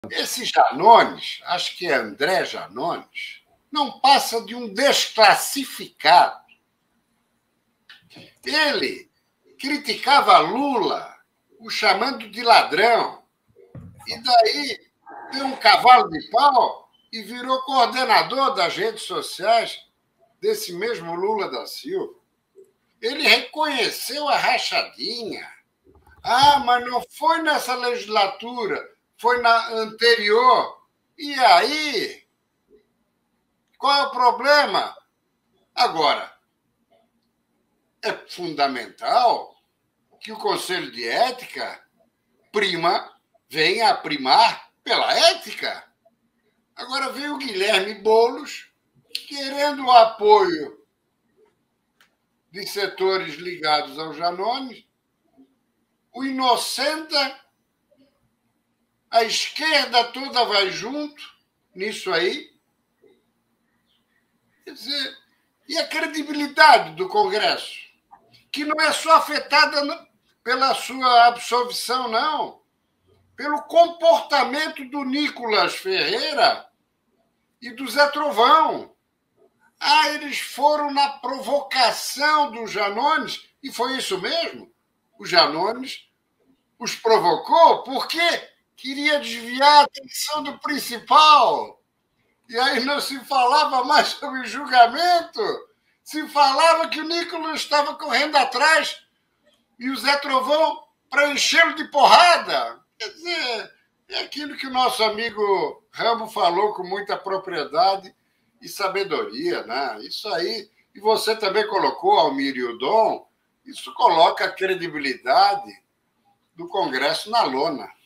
Esse Janones, acho que é André Janones, não passa de um desclassificado. Ele criticava Lula, o chamando de ladrão, e daí deu um cavalo de pau e virou coordenador das redes sociais desse mesmo Lula da Silva. Ele reconheceu a rachadinha. Ah, mas não foi nessa legislatura, foi na anterior. E aí? Qual é o problema? Agora, é fundamental que o Conselho de Ética venha a primar pela ética. Agora vem o Guilherme Boulos querendo o apoio de setores ligados ao Janones, o inocenta, a esquerda toda vai junto nisso aí. Quer dizer, e a credibilidade do Congresso, que não é só afetada pela sua absolvição, não, pelo comportamento do Nicolas Ferreira e do Zé Trovão. Ah, eles foram na provocação do Janones, e foi isso mesmo. O Janones os provocou porque queria desviar a atenção do principal. E aí não se falava mais sobre julgamento, se falava que o Nicolas estava correndo atrás e o Zé Trovão para enchê-lo de porrada. Quer dizer, é aquilo que o nosso amigo Rambo falou com muita propriedade e sabedoria, né? Isso aí, e você também colocou, Almir e o Dom, isso coloca a credibilidade do Congresso na lona.